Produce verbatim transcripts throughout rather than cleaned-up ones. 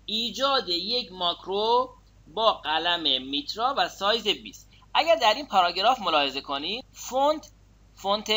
ایجاد یک ماکرو با قلم میترا و سایز بیست. اگر در این پاراگراف ملاحظه کنید فونت فونت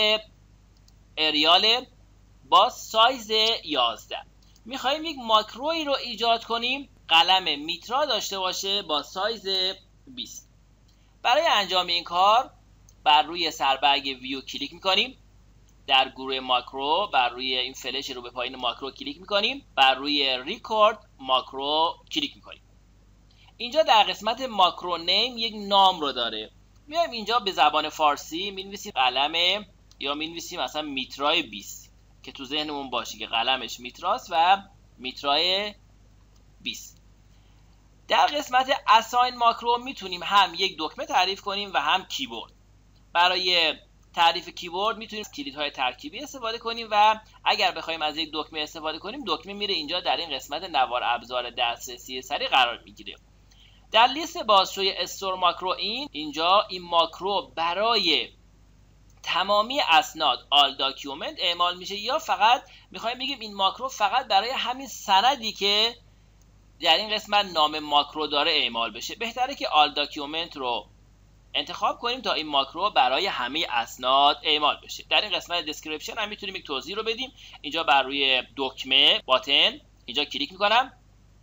اریال با سایز یازده. میخوایم یک ماکروی رو ایجاد کنیم قلم میترا داشته باشه با سایز بیست. برای انجام این کار بر روی سربرگ ویو کلیک میکنیم، در گروه ماکرو بر روی این فلش رو به پایین ماکرو کلیک میکنیم، بر روی ریکورد ماکرو کلیک میکنیم. اینجا در قسمت ماکرو نیم یک نام رو داره. میایم اینجا به زبان فارسی مینویسیم قلم یا مینویسیم مثلا میترای بیست که تو ذهنمون باشه که قلمش میتراست و میترای بیست. در قسمت اساین ماکرو میتونیم هم یک دکمه تعریف کنیم و هم کیبورد. برای تعریف کیبورد میتونیم کلیدهای ترکیبی استفاده کنیم و اگر بخوایم از یک دکمه استفاده کنیم دکمه میره اینجا در این قسمت نوار ابزار دسترسی سریع قرار میگیره. در لیست بازشوی استور ماکرو این اینجا این ماکرو برای تمامی اسناد آل داکیومنت اعمال میشه یا فقط میخوایم بگیم این ماکرو فقط برای همین سندی که در این قسمت نام ماکرو داره اعمال بشه. بهتره که آل داکیومنت رو انتخاب کنیم تا این ماکرو برای همه اسناد اعمال بشه. در این قسمت دسکریپشن هم میتونیم یک توضیح رو بدیم. اینجا بر روی دکمه باتن اینجا کلیک میکنم،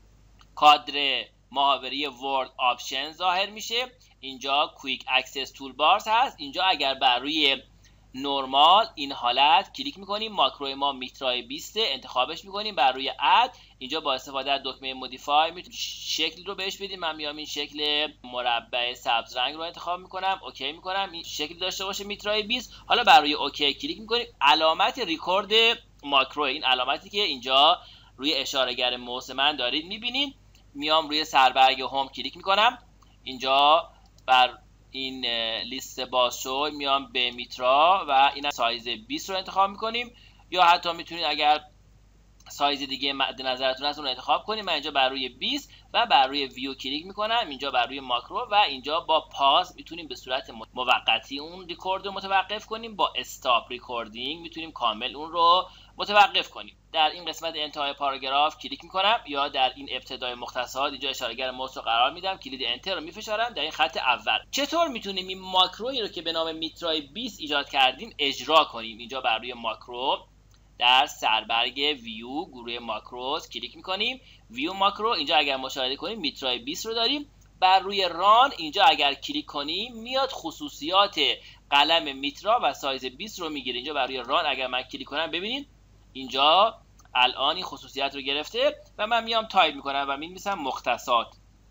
کادر محاوره ورد آپشن ظاهر میشه. اینجا کویک اکسس تول بارز هست. اینجا اگر بر روی نورمال این حالت کلیک میکنیم، ماکرو ما میترای بیست انتخابش میکنیم، بر روی اد اینجا با استفاده از دکمه مودیفای میتونیم شکل رو بهش بدیم. من میام این شکل مربع سبز رنگ رو انتخاب میکنم، اوکی میکنم، این شکل داشته باشه میترای بیست. حالا بر روی اوکی کلیک میکنیم، علامت ریکورد ماکرو، این علامتی که اینجا روی اشاره‌گر موس من دارید میبینید. میام روی سربرگ هوم کلیک میکنم، اینجا بر این لیست بازشو میام به میترا و این سایز بیست رو انتخاب میکنیم، یا حتی میتونید اگر سایز دیگه مد نظرتون هست اون رو انتخاب کنیم. من اینجا بر روی بیست و بر روی ویو کلیک میکنم، اینجا بر روی ماکرو و اینجا با پاز میتونیم به صورت موقتی اون ریکورد رو متوقف کنیم، با استاپ ریکوردینگ میتونیم کامل اون رو متوقف کنیم. در این قسمت انتهای پاراگراف کلیک میکنم یا در این ابتدای مختصات اینجا اشاره‌گر موس رو قرار میدم، کلید انتر رو میفشارم در این خط اول. چطور میتونیم این ماکرویی رو که به نام میترای بیست ایجاد کردیم اجرا کنیم؟ اینجا بر روی ماکرو در سربرگ ویو گروه ماکروز کلیک میکنیم، ویو ماکرو، اینجا اگر مشاهده کنیم میترای بیست رو داریم. بر روی ران اینجا اگر کلیک کنیم میاد خصوصیات قلم میترا و سایز بیست رو میگیره. اینجا بر روی ران اگر من کلیک کنم ببینید اینجا الان این خصوصیت رو گرفته و من میام تایپ میکنم و می‌نویسم مختصات.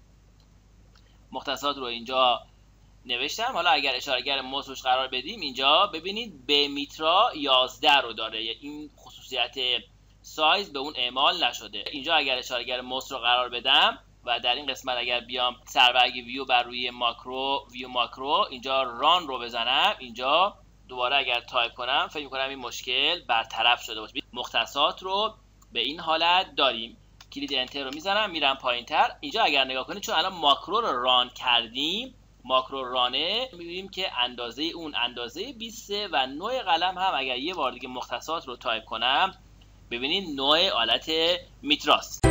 مختصات رو اینجا نوشتم. حالا اگر اشاره‌گر موس روش قرار بدیم اینجا ببینید به میترا یازده رو داره، این خصوصیت سایز به اون اعمال نشده. اینجا اگر اشاره‌گر موس رو قرار بدم و در این قسمت اگر بیام سربرگ ویو بر روی ماکرو ویو ماکرو اینجا ران رو بزنم، اینجا دوباره اگر تایپ کنم فکر می‌کنم این مشکل برطرف شده باشه. مختصات رو به این حالت داریم. کلید انتر رو میزنم، میرم پایین‌تر. اینجا اگر نگاه کنید چون الان ماکرو رو ران کردیم، ماکرو رانه، می‌بینیم که اندازه اون اندازه بیست و نوع قلم هم اگر یه بار دیگه مختصات رو تایپ کنم ببینید نوع آلت میتراست.